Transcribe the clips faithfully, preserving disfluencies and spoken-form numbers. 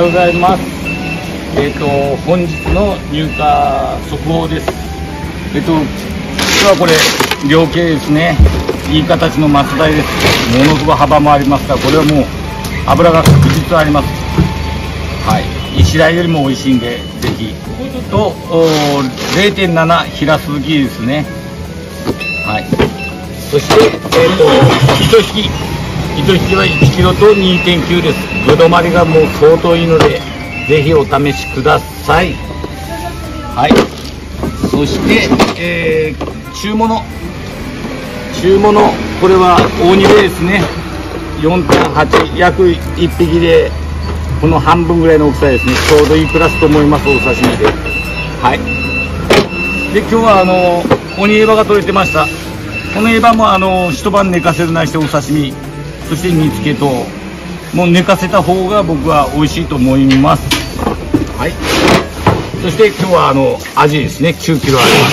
ようございます。えっ、と本日の入荷速報です。えっ、と実はこれ量形ですね。いい形の松鯛です。ものすごい幅もありますが、これはもう脂が確実あります。はい、石鯛よりも美味しいんで、ぜひ。と れいてんなな 平鈴木ですね。はい。そして、えー、と糸引き糸引きはいちキロと にてんきゅう です。ぶどまりがもう相当いいので、ぜひお試しください。はい。そして、えー、中物中物これは大煮でですね、 よんてんはち 約いっぴきでこの半分ぐらいの大きさですね。ちょうどいいクラスと思います。お刺身で。はい。で今日はあの鬼エバが取れてました。このエバもあの一晩寝かせるなしてお刺身、そして煮付けと、もう寝かせた方が僕は美味しいと思います。はい。そして今日はあのアジですね。きゅうキロあります。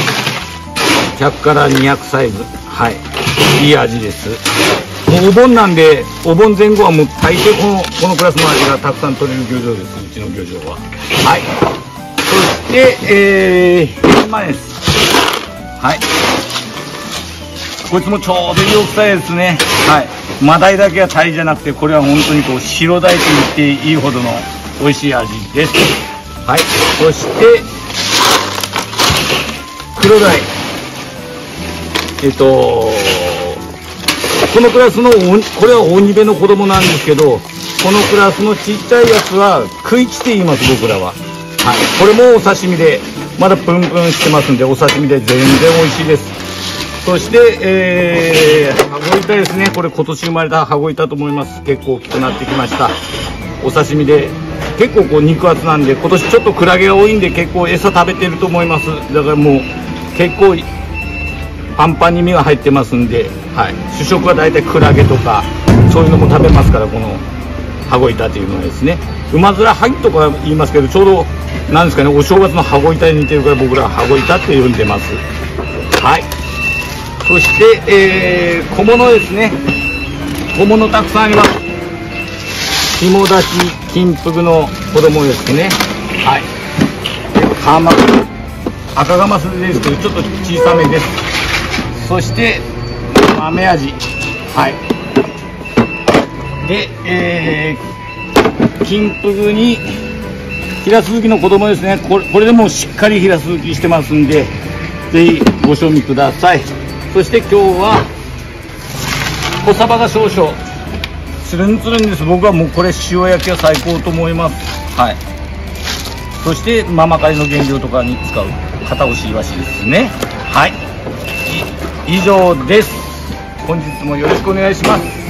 ひゃくからにひゃくサイズ。はい。いい味です。もうお盆なんで、お盆前後はもう大抵このこのクラスの味がたくさん取れる漁場です。うちの漁場は。はい。そしてえー、ヘンマです。はい。こいつもちょうどいい大きさですね。はい。マダイだけはタイじゃなくて、これは本当にこう白鯛と言っていいほどの美味しい味です。はい。そして黒鯛。えっとこのクラスのこれは大煮べの子供なんですけど、このクラスのちっちゃいやつは食い地って言います、僕らは。はい。これもお刺身でまだプンプンしてますんで、お刺身で全然美味しいです。そして、えー、羽子板ですね。これ今年生まれた羽子板と思います。結構大きくなってきました。お刺身で結構こう肉厚なんで、今年ちょっとクラゲが多いんで結構餌食べてると思います。だからもう結構パンパンに身が入ってますんで、はい、主食は大体クラゲとかそういうのも食べますから、この羽子板というのはですね。馬面はぎとか言いますけど、ちょうどなんですかね、お正月の羽子板に似てるから僕らは羽子板って呼んでます。はい。そして、えー、小物ですね。小物たくさんあります。肝出し金ふぐの子供ですね。はい。カマ赤ガマスですけどちょっと小さめです。そして豆アジ。はい。で、えー、金ふぐに平鈴木の子供ですね。これこれでもしっかり平鈴木してますんで、ぜひご賞味ください。そして今日は小サバが少々つるんつるんです。僕はもうこれ塩焼きは最高と思います。はい。そしてママカリの原料とかに使う片押しイワシですね。はい。以上です。本日もよろしくお願いします。